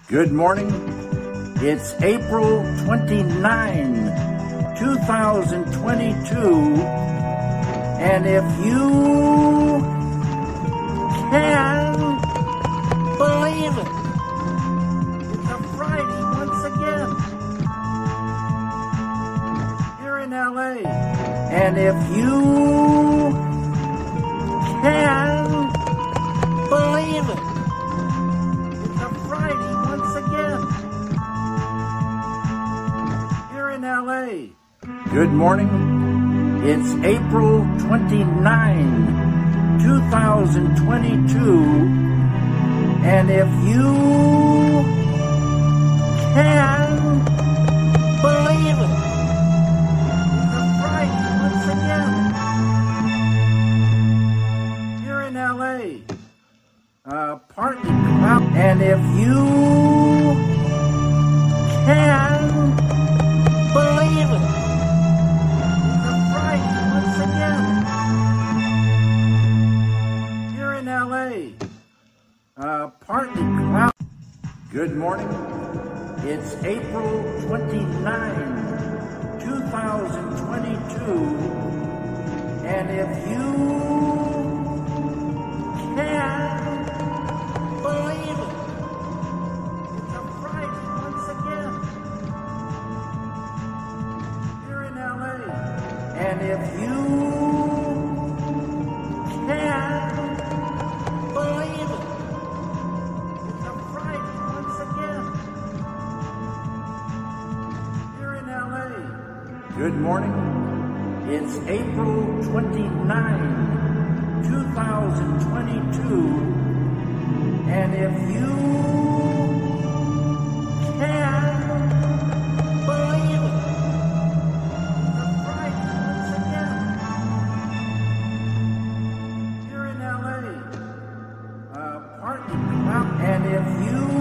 Good morning. It's April 29, 2022, and if you can believe it, it's a Friday once again here in LA. And if you can believe it, it's a Friday once again here in LA. Good morning. It's April 29, 2022, and if you can believe it, it's a Friday once again here in LA. Partly cloudy, and if you can believe it, it's a Friday once again here in LA. Partly cloudy. Good morning. It's April 29, 2022, and if you can believe it, it's a Friday once again here in LA. And if you can believe it, it's a Friday once again here in LA. Good morning. It's April 29, 2022, and if you can believe it, it's a Friday once again here in LA. Partly cloudy, and if you